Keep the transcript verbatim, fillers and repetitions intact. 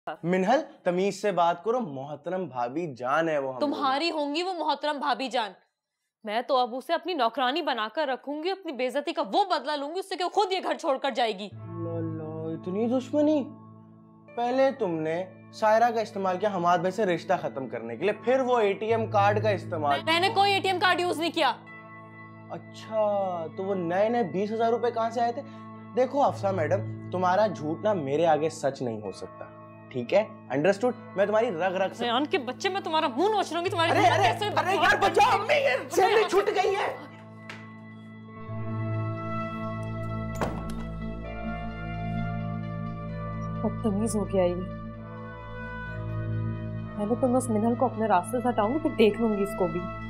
मिनहल तमीज से बात करो, मोहतरम भाभी जान है वो। तुम्हारी होंगी वो मोहतरम भाभी जान। मैं तो अब उसे अपनी नौकरानी बनाकर रखूंगी, अपनी बेइज्जती का वो बदला लूंगी उससे कि वो खुद ये घर छोड़कर जाएगी। लो लो, इतनी दुश्मनी। पहले तुमने सायरा का इस्तेमाल किया हमाद भाई से रिश्ता खत्म करने के लिए, फिर वो एटीएम कार्ड का इस्तेमाल। मैंने कोई एटीएम कार्ड यूज नहीं किया। अच्छा, तो वो नए नए बीस हजार रुपए कहाँ से आए थे? देखो अफसा मैडम, तुम्हारा झूठ ना मेरे आगे सच नहीं हो सकता, ठीक है? अंडरस्टूड? मैं तुम्हारी रग रग से के बच्चे, मैं तुम्हारा मुंह नोच लूंगी तुम्हारी। अरे अरे अरे यार बचाओ, अम्मी ये सैंडविच छूट गई है। बदतमीज हो गया ये। पहले तो मैं उस मिनल को अपने रास्ते से हटाऊंगी, फिर देख लूंगी इसको भी।